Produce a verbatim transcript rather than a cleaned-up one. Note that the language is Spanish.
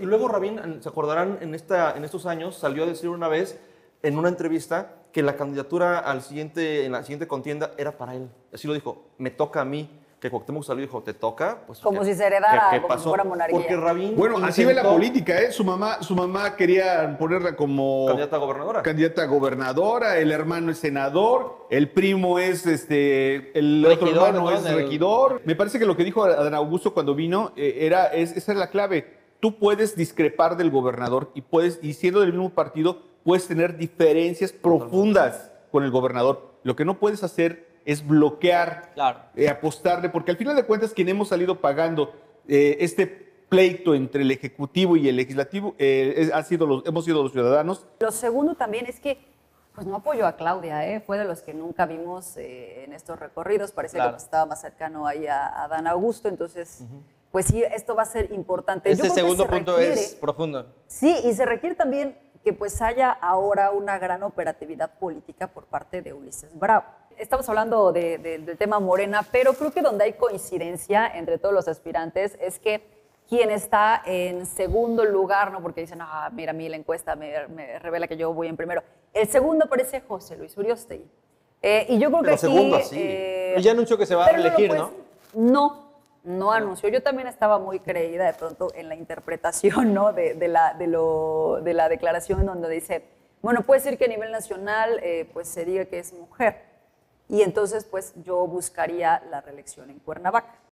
Y luego Rabín, se acordarán, en, esta, en estos años salió a decir una vez en una entrevista que la candidatura al siguiente, en la siguiente contienda era para él. Así lo dijo, me toca a mí. Que Cuauhtémoc salió y dijo, ¿te toca? Pues, como ¿qué, si se heredara, ¿qué, qué como pasó? si fuera monarquía. Porque Rabín Bueno, así intentó, ve la política, ¿eh? Su mamá, su mamá quería ponerla como... Candidata a gobernadora. Candidata a gobernadora, el hermano es senador, el primo es, este, el Regidor, otro hermano ¿no? es El- regidor. Me parece que lo que dijo Adán Augusto cuando vino, eh, era, es, esa es la clave. Tú puedes discrepar del gobernador y, puedes, y siendo del mismo partido, puedes tener diferencias profundas con el gobernador. Lo que no puedes hacer es bloquear, Claro. eh, apostarle, porque al final de cuentas quien hemos salido pagando eh, este pleito entre el Ejecutivo y el Legislativo eh, es- ha sido los, hemos sido los ciudadanos. Lo segundo también es que pues no apoyó a Claudia, ¿eh? Fue de los que nunca vimos eh, en estos recorridos, parecía Claro. que estaba más cercano ahí a, a Adán Augusto, entonces uh-huh. pues sí, esto va a ser importante. Este Yo creo segundo que se punto requiere, es profundo. Sí, y se requiere también que pues haya ahora una gran operatividad política por parte de Ulises Bravo. Estamos hablando de, de, del tema Morena, pero creo que donde hay coincidencia entre todos los aspirantes es que quien está en segundo lugar, ¿no? Porque dicen, ah, mira, a mí la encuesta me, me revela que yo voy en primero. El segundo parece José Luis Uriostegui. Eh, y yo creo Pero que aquí... segundo, sí. Eh, Pero ya anunció que se va a pero no lo reelegir, puedes- ¿no? No, no anunció. Yo también estaba muy creída de pronto en la interpretación, ¿no? de, de, la, de, lo, de la declaración donde dice, bueno, puede ser que a nivel nacional eh, pues se diga que es mujer. Y entonces, pues, yo buscaría la reelección en Cuernavaca.